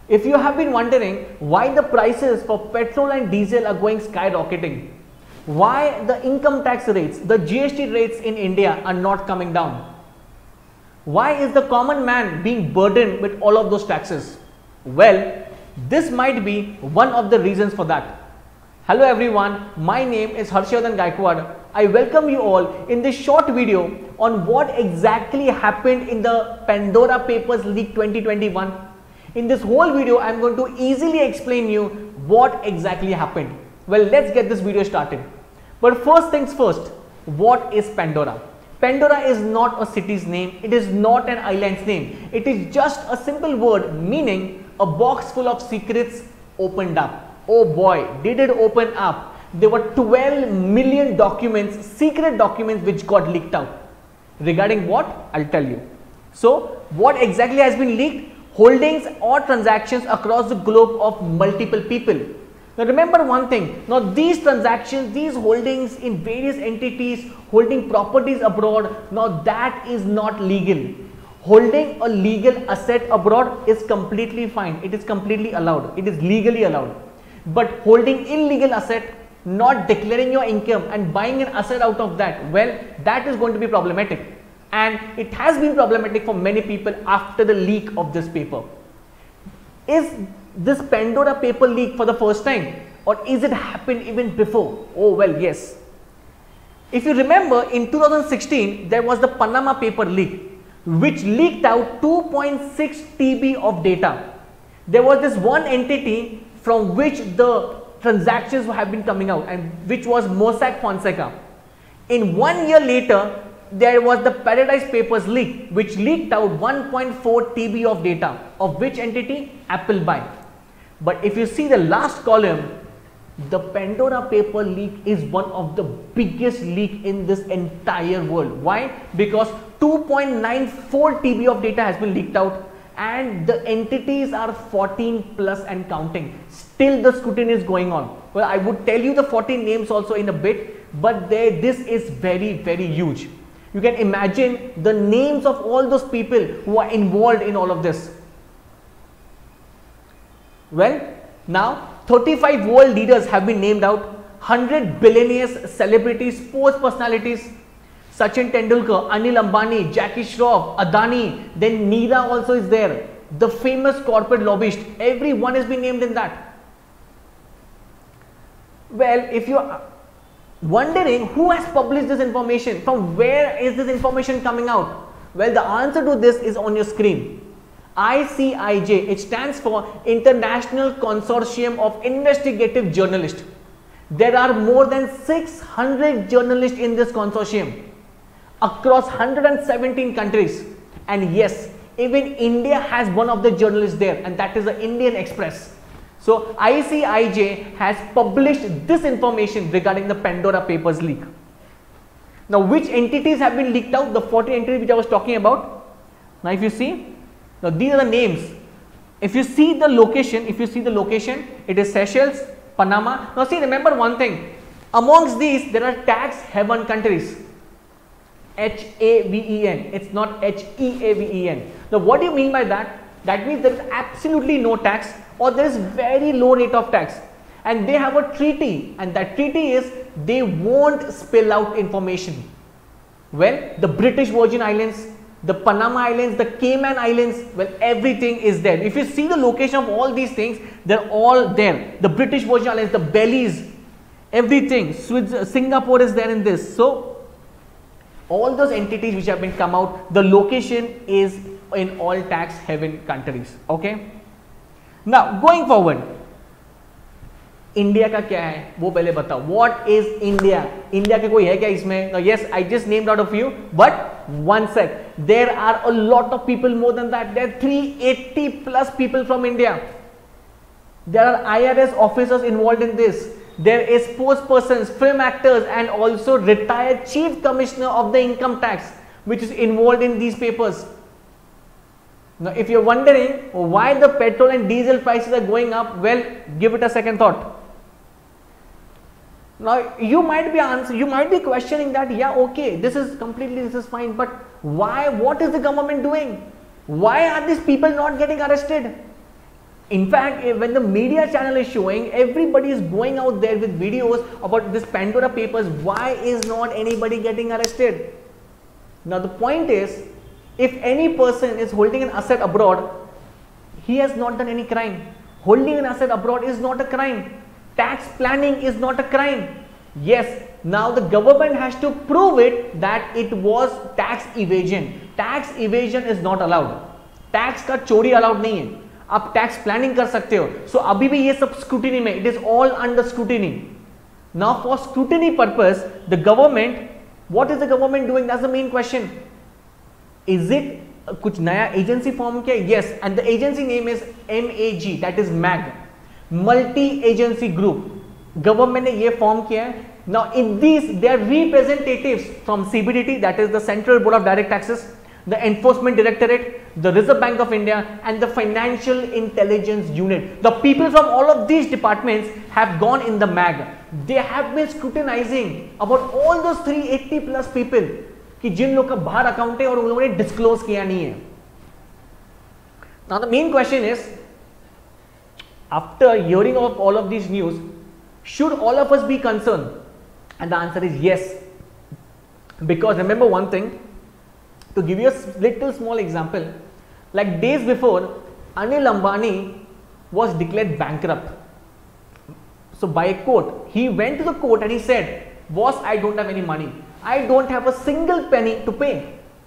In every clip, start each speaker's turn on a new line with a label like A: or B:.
A: If you have been wondering why the prices for petrol and diesel are going skyrocketing, why the income tax rates, the GST rates in India are not coming down, why is the common man being burdened with all of those taxes? Well, this might be one of the reasons for that. Hello everyone, my name is Harshvardhan Gaikwad. I welcome you all in this short video on what exactly happened in the Pandora Papers Leak 2021. In this whole video, I am going to easily explain you what exactly happened. Well, let's get this video started. But first things first, what is Pandora? Pandora is not a city's name, it is not an island's name. It is just a simple word meaning a box full of secrets opened up. Oh boy, did it open up. There were 12 million documents, secret documents which got leaked out. Regarding what? I'll tell you. So, what exactly has been leaked? Holdings or transactions across the globe of multiple people. Now remember one thing, now these transactions, these holdings in various entities, holding properties abroad, now that is not legal. Holding a legal asset abroad is completely fine, it is completely allowed, it is legally allowed. But holding illegal asset, not declaring your income and buying an asset out of that, well, that is going to be problematic. And it has been problematic for many people after the leak of this paper. Is this Pandora paper leak for the first time, or is it happened even before? Oh well, yes. If you remember, in 2016 there was the Panama paper leak, which leaked out 2.6 TB of data. There was this one entity from which the transactions have been coming out, and which was Mossack Fonseca. In 1 year later, there was the Paradise Papers leak, which leaked out 1.4 TB of data. Of which entity? Appleby. But if you see the last column, the Pandora paper leak is one of the biggest leak in this entire world. Why? Because 2.94 TB of data has been leaked out, and the entities are 14 plus and counting. Still the scrutiny is going on. Well, I would tell you the 14 names also in a bit, but this is very, very huge. You can imagine the names of all those people who are involved in all of this. Well, now 35 world leaders have been named out, 100 billionaires, celebrities, sports personalities, Sachin Tendulkar, Anil Ambani, Jackie Shroff, Adani, then Neera also is there, the famous corporate lobbyist, everyone has been named in that. Well, if you are wondering who has published this information, from where is this information coming out? Well, the answer to this is on your screen. ICIJ, it stands for International Consortium of Investigative Journalists. There are more than 600 journalists in this consortium across 117 countries, and yes, even India has one of the journalists there, and that is the Indian Express. So ICIJ has published this information regarding the Pandora Papers leak. Now, which entities have been leaked out? The 40 entities which I was talking about. Now, if you see, now these are the names. If you see the location, it is Seychelles, Panama. Now see, remember one thing, amongst these there are tax haven countries. HAVEN, it's not HEAVEN. Now what do you mean by that? That means there is absolutely no tax, or there is very low rate of tax, and they have a treaty, and that treaty is they won't spill out information. Well, the British Virgin Islands, the Panama Islands, the Cayman Islands, well, everything is there. If you see the location of all these things, they're all there. The British Virgin Islands, the Belize, everything, Singapore is there in this. So all those entities which have been come out, the location is in all tax haven countries. Okay. Now going forward, India का क्या है वो पहले बताओ. What is India? India के कोई है क्या इसमें? No, yes, I just named out a few, but one sec, there are a lot of people more than that. There are 380 plus people from India. There are IRS officers involved in this. There is sports persons, film actors, and also retired chief commissioner of the income tax, which is involved in these papers. Now, if you're wondering why the petrol and diesel prices are going up, well, give it a second thought. Now, you might be questioning that, yeah, okay, this is fine, but why? What is the government doing? Why are these people not getting arrested? In fact, when the media channel is showing, everybody is going out there with videos about this Pandora Papers. Why is not anybody getting arrested? Now the point is, if any person is holding an asset abroad, he has not done any crime. Holding an asset abroad is not a crime. Tax planning is not a crime. Yes, now the government has to prove it that it was tax evasion. Tax evasion is not allowed. Tax का चोरी allowed नहीं है. आप tax planning कर सकते हो. सो अभी भी ये सब स्क्रूटिनी में, it is all under scrutiny. Now for scrutiny purpose the government, what is the government doing? That's the main question. Is it कुछ नया एजेंसी फॉर्म किया? Yes, and the agency name is MAG, that is MAG, Multi Agency Group. Government ने ये form किया है. Now in this they are representatives from CBDT, that is the Central Board of Direct Taxes, the Enforcement Directorate, the Reserve Bank of India, and the Financial Intelligence Unit. The people from all of these departments have gone in the MAG. They have been scrutinizing about all those 380 plus people कि जिन लोग का बाहर account है और उन लोगों ने disclose किया नहीं है. Now the main question is, after hearing of all of these news, should all of us be concerned? And the answer is yes. Because remember one thing, to give you a little small example, like days before, Anil Ambani was declared bankrupt. So by a court, he went to the court and he said, boss, I don't have any money. I don't have a single penny to pay.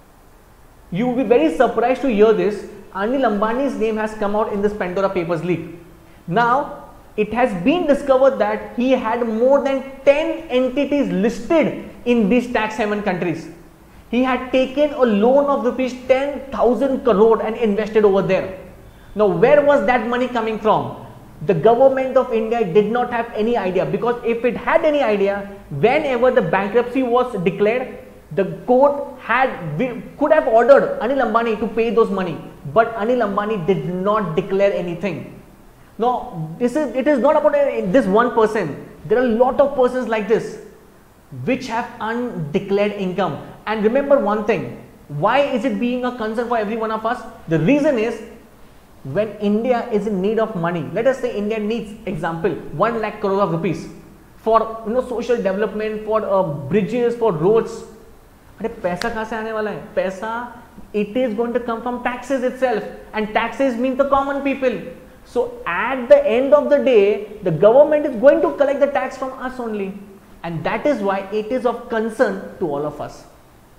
A: You will be very surprised to hear this. Anil Ambani's name has come out in this Pandora Papers leak. Now, it has been discovered that he had more than 10 entities listed in these tax haven countries. He had taken a loan of rupees 10,000 crore and invested over there. Now, where was that money coming from? The government of India did not have any idea, because if it had any idea, whenever the bankruptcy was declared, the court could have ordered Anil Ambani to pay those money, but Anil Ambani did not declare anything. Now, it is not about this one person. There are a lot of persons like this which have undeclared income. And remember one thing, why is it being a concern for every one of us? The reason is, when India is in need of money, let us say India needs, example, 1 lakh crore of rupees for social development, for bridges, for roads. अरे पैसा कहाँ से आने वाला है? पैसा, it is going to come from taxes itself, and taxes mean the common people. So at the end of the day, the government is going to collect the tax from us only, and that is why it is of concern to all of us.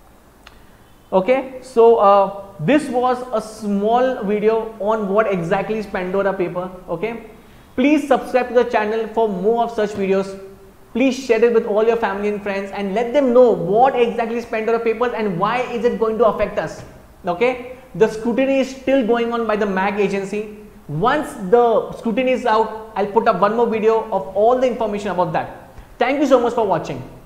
A: Okay, so this was a small video on what exactly is Pandora Paper. Okay, please subscribe to the channel for more of such videos. Please share it with all your family and friends and let them know what exactly is Pandora Papers and why is it going to affect us. Okay, the scrutiny is still going on by the MAG agency. Once the scrutiny is out, I'll put up one more video of all the information about that. Thank you so much for watching.